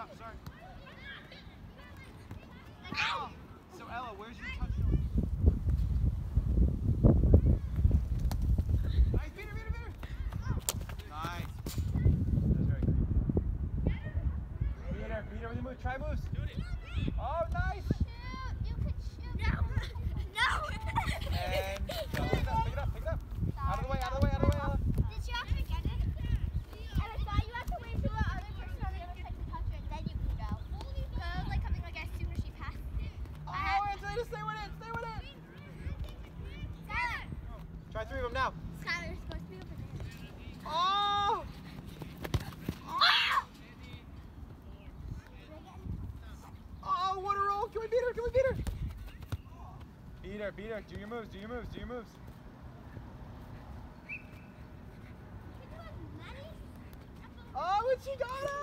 Stop, sorry. Oh, so Ella, where's your touchdown? Nice, beat her. Nice. That's very good. Beat her with your move. Try moves. Oh, nice. You could shoot. No. And pick it up. Out of the way, Ella. Did you actually get it? And I thought you had to wait for the other person on the other side to touch it, and then you can go. Because I was like coming like as soon as she passed it. Oh, Angelina, stay with it. Skylar! Try 3 of them now. Skylar's supposed to be over there. Oh! Oh, what a roll! Can we beat her? Beat her. Do your moves. Oh, and she got